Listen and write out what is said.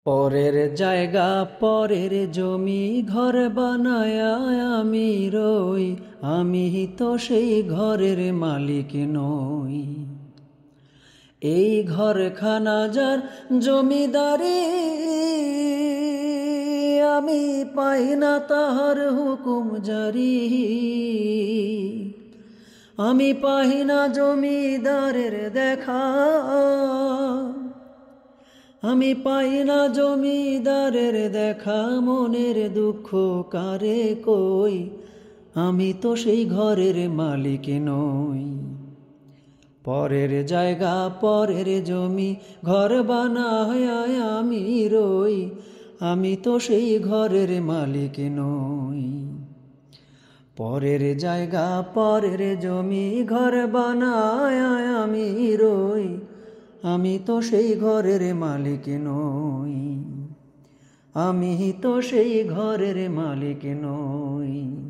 পরের জায়গা পরের জমি ঘর বানায় আমি রই, আমি তো সেই ঘরের মালিক নই। এই ঘরখানা যার জমিদারি, আমি পাই না তাহার হুকুম জারি। আমি পাই না জমিদারের দেখা, আমি পাই না জমিদারের দেখা। মনের দুঃখ কারে কই, আমি তো সেই ঘরের মালিক নই। পরের জায়গা পরের জমি ঘর বানায় আমি রই, আমি তো সেই ঘরের মালিক নই। পরের জায়গা পরের জমি ঘর বানায় আমি রই, আমি তো সেই ঘরের মালিক নই। আমি তো সেই ঘরের মালিক নই।